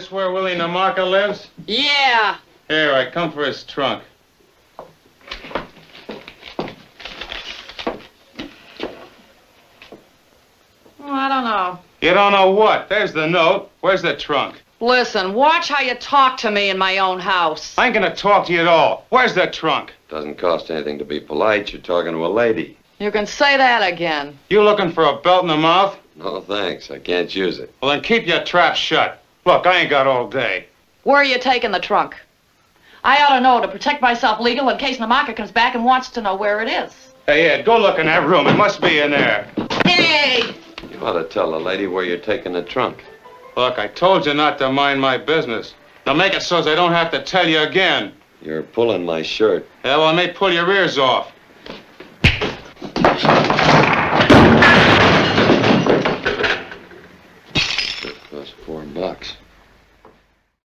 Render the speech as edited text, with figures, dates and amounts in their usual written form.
This where Willie Namarka lives? Yeah. Here, I come for his trunk. I don't know. You don't know what? There's the note. Where's the trunk? Listen, watch how you talk to me in my own house. I ain't gonna talk to you at all. Where's the trunk? Doesn't cost anything to be polite. You're talking to a lady. You can say that again. You looking for a belt in the mouth? No, thanks. I can't use it. Well, then keep your trap shut. Look, I ain't got all day. Where are you taking the trunk? I ought to know to protect myself legal in case Namarka comes back and wants to know where it is. Hey, Ed, go look in that room. It must be in there. Hey! You ought to tell the lady where you're taking the trunk. Look, I told you not to mind my business. Now make it so I don't have to tell you again. You're pulling my shirt. Yeah, well, I may pull your ears off. It cost $4.